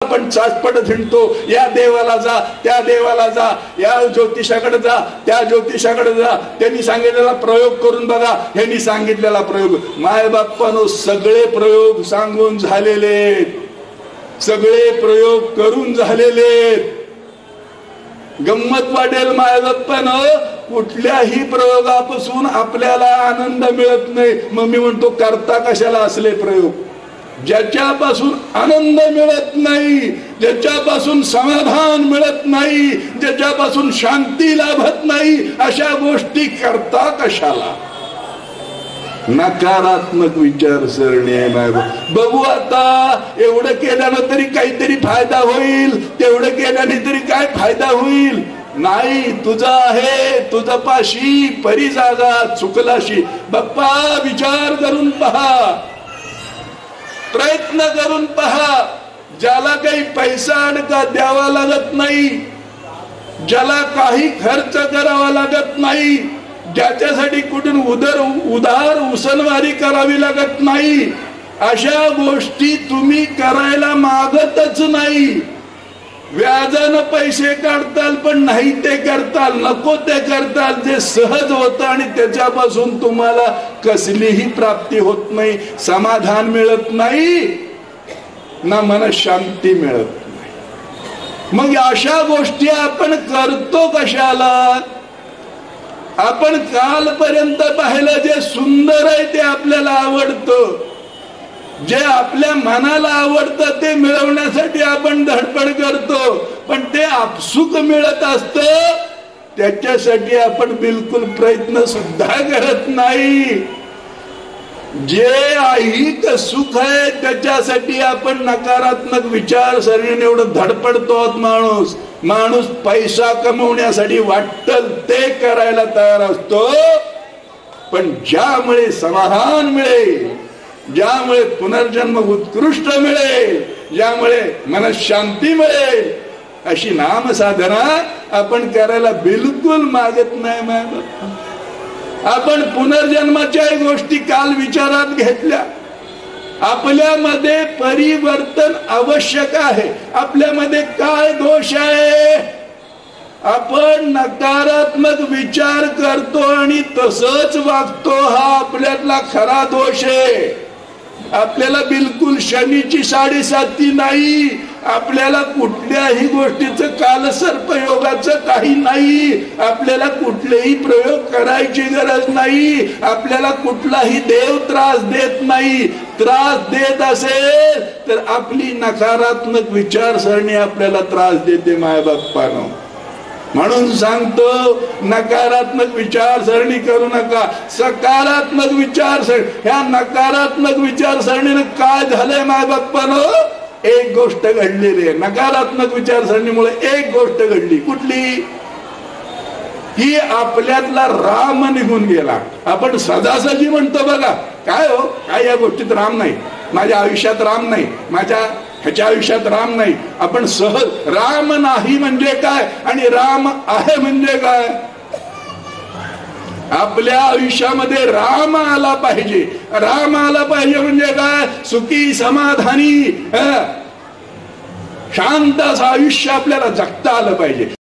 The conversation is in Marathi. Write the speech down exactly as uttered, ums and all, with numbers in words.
आपण चाचपट हिंडतो, या देवाला जा, त्या देवाला जा, या ज्योतिषाकडे जा, त्या ज्योतिषाकडे जा, त्यांनी सांगितलेला प्रयोग करून बघा, ह्यांनी सांगितलेला प्रयोग. माय बाप्पानो सगळे प्रयोग सांगून झालेले, सगळे प्रयोग करून झालेले. गंमत वाटेल माय बाप्पानो, कुठल्याही प्रयोगापासून आपल्याला आनंद मिळत नाही. मग मी म्हणतो करता कशाला असले प्रयोग? ज्याच्यापासून आनंद मिळत नाही, ज्याच्यापासून समाधान मिळत नाही, ज्याच्यापासून शांती लाभत नाही, अशा गोष्टी करता कशाला? नकारात्मक विचारसरणी आहे माय. बघू आता एवढं केल्यानं तरी काहीतरी फायदा होईल, तेवढं केल्याने तरी काय फायदा होईल? नाही, तुझा आहे तुझा पाशी परी जागा चुकलाशी. बाप्पा विचार करून पहा, प्रयत्न करून पहा. ज्याला काही पैसा अडका द्यावा लागत नाही, ज्याला काही खर्च करावा लागत नाही, ज्याच्यासाठी कुठून उदर उधार उसनवारी करावी लागत नाही, अशा गोष्टी तुम्ही करायला मागतच नाही. व्याजानं पैसे काढताल पण नाही ते करताल, नको ते करताल, जे सहज होतं आणि त्याच्यापासून तुम्हाला कसलीही प्राप्ती होत नाही, समाधान मिळत नाही, ना मनशांती मिळत नाही. मग अशा गोष्टी आपण करतो कशाला? आपण कालपर्यंत पाहिलं जे सुंदर आहे ते आपल्याला आवडतं, जे आपल्या मनाला आवडतं ते मिळवण्यासाठी आपण धडपड करतो, पण ते आपसुक मिळत असतं त्याच्यासाठी आपण बिलकुल प्रयत्न सुद्धा करत नाही. जे ऐहिक सुख आहे त्याच्यासाठी आपण नकारात्मक विचारसरणीने एवढं धडपडतो. माणूस माणूस पैसा कमवण्यासाठी वाटल ते करायला तयार असतो, पण ज्यामुळे समाधान मिळेल, ज्यामुळे पुनर्जन्म उत्कृष्ट मिळेल, ज्यामुळे मनशांती मिळेल, अशी नाम साधना आपण करायला बिलकुल मागत नाही. मॅम आपण पुनर्जन्माच्या गोष्टी काल विचारात घेतल्या. आपल्यामध्ये परिवर्तन आवश्यक आहे. आपल्यामध्ये काय दोष आहे? आपण नकारात्मक विचार करतो आणि तसंच वागतो, हा आपल्यातला खरा दोष आहे. आपल्याला बिलकुल शनीची साडेसाती नाही, आपल्याला कुठल्याही गोष्टीचं कालसर्प योगाचं काही नाही, आपल्याला कुठलेही प्रयोग करायची गरज नाही, आपल्याला कुठलाही देव त्रास देत नाही. त्रास देत असेल तर आपली नकारात्मक विचारसरणी आपल्याला त्रास देते माय बाप्पानो. म्हणून सांगतो नकारात्मक विचारसरणी करू नका, सकारात्मक विचारसरणी. ह्या नकारात्मक विचारसरणीने काय झालंय माय बाप्पानो? एक गोष्ट घडलेली आहे. नकारात्मक विचारसरणीमुळे एक गोष्ट घडली. कुठली? की आपल्यातला राम निघून गेला. आपण सदासजी म्हणतो बघा, काय हो काय या गोष्टीत राम नाही, माझ्या आयुष्यात राम नाही, माझ्या ह्याच्या आयुष्यात राम नाही. आपण सहज राम नाही म्हणजे काय आणि राम आहे म्हणजे काय? आपल्या आयुष्यामध्ये राम आला पाहिजे. राम आला पाहिजे म्हणजे काय? सुखी समाधानी शांत असं आयुष्य आपल्याला जगता आलं पाहिजे.